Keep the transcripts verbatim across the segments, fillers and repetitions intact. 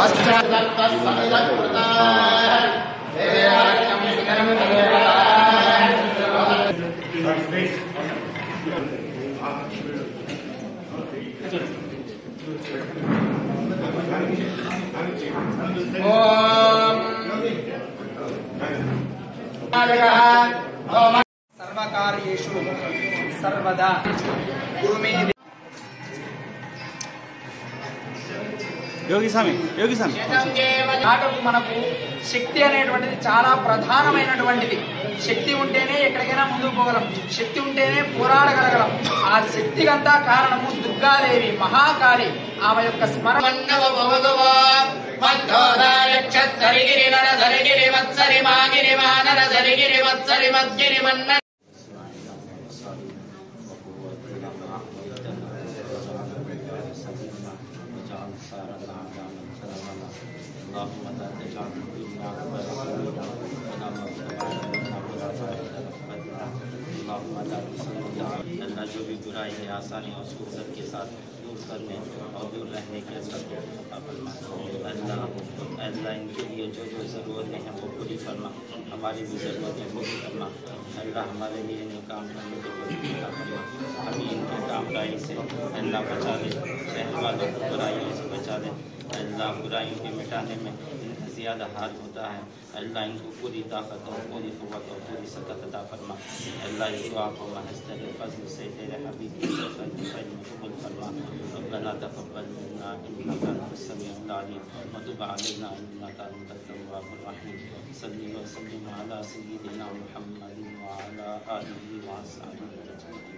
सर्वकार्येषु सर्वदा गुरुमे యోగి స్వామి యోగి స్వామి నాటకు మనకు శక్తి అనేటువంటిది చాలా ప్రధానమైనటువంటిది. శక్తి ఉంటేనే ఎక్కడికైనా ముందుకు పోగలం, శక్తి ఉంటేనే పోరాడగలగలం. ఆ శక్తికంతా కారణము దుర్గాదేవి మహాకాళి. ఆమె యొక్క స్మరణ अल्लाह जो भी बुराई है आसानी और सुकून के साथ दूर करने और दूर रहने के सबको अता फरमा। अल्लाह अल्लाह इनके लिए जो जो ज़रूरतें हैं वो पूरी फरमा, हमारी भी ज़रूरतें पूरी फरमा। अल्लाह हमारे लिए इन्हें काम करने के लिए अता फरमा। हमें इनके काम बुराई से अल्लाह बचा ले, शहर वालों को बुराइयों से बचा ले। अल्लाह बुराइयों के मिटाने में ज़्यादा हाथ होता है। अल्लाह इनको पूरी ताकत और पूरी क़ुव्वत और पूरी सकत अता फरमा। अल्लाह इस दुआ को महज़ तेरे फ़ज़ल से तेरे हबीब की शफ़क़त में कबूल फरमा। रब्बना तक़ब्बल मिन्ना इन्नका अंतस समीउल अलीम व तुब अलैना इन्नका अंतत तव्वाबुर रहीम। सल्ली व सल्लिम अला सय्यिदिना मुहम्मदिन व अला आलिहि व अस्हाबिहि अजमईन।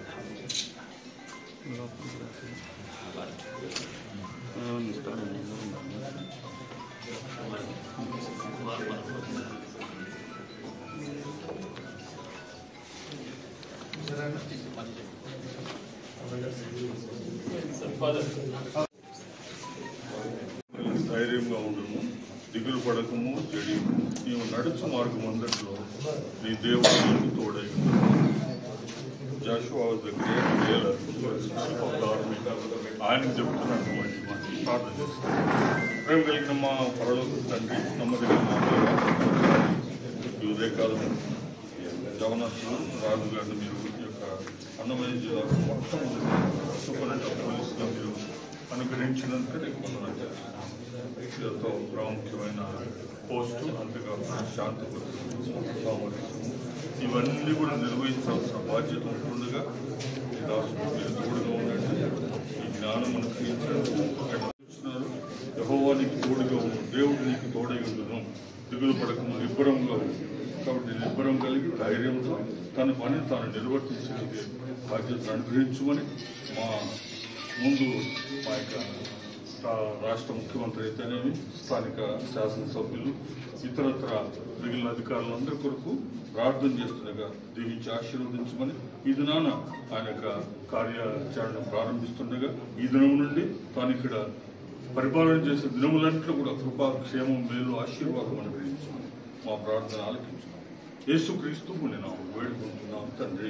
ధైర్యంగా ఉండము, దిగులు పడకము, చెడియము. నీవు నడుచు మార్గం అందరిలో నీ దేవుడు నీకు తోడై Joshua was the great tailor of the army. ఆయనకు చెప్తున్నటువంటి మాట ప్రార్థన చేస్తాం. ప్రేమ కలిగిన మా పరలోక తండ్రి, నమ్మదగిన మా ఈ ఉదయకాలం జగన్నాథులు రాజు గారిని మీరు యొక్క అన్నమయ్య జిల్లాకు మొత్తం సూపరింటెండెంట్ పోలీసుగా మీరు అనుగ్రహించినందుకు నీకు వందనాలు చేస్తున్నాను. ఎంతో ప్రాముఖ్యమైన పోస్టు, అంతేకాకుండా శాంతి సామర్థ్యం ఇవన్నీ కూడా నిర్వహించాల్సిన బాధ్యత ఉంటుండగా ఈ దాసుడు మీరు తోడుగా ఉండండి. ఈ జ్ఞానం అనుగ్రహించినారు. యెహోవా నీకు తోడుగా ఉండు, దేవుడు నీకు తోడై ఉండును, దిగులు పడకము, నిబ్బరంగా ఉంది. కాబట్టి నిబ్బరం కలిగి ధైర్యంతో తన పని తాను నిర్వర్తించగలిగే బాధ్యతను అనుగ్రహించమని మా ముందు మా యొక్క రాష్ట్ర ముఖ్యమంత్రి అయితేనేమి, స్థానిక శాసనసభ్యులు, ఇతరత్ర మిగిలిన అధికారులందరి కొరకు ప్రార్థన చేస్తుండగా దీవించి ఆశీర్వదించమని, ఈ దినాన ఆయన యొక్క కార్యాచరణ ప్రారంభిస్తుండగా ఈ దినం నుండి తాను ఇక్కడ పరిపాలన చేసే దినములంట్లో కూడా కృపా, క్షేమం, మేలు, ఆశీర్వాదం అనుగ్రహించమని మా ప్రార్థన ఆలకించమని యేసుక్రీస్తు నేను వేడుకుంటున్నాను తండ్రి.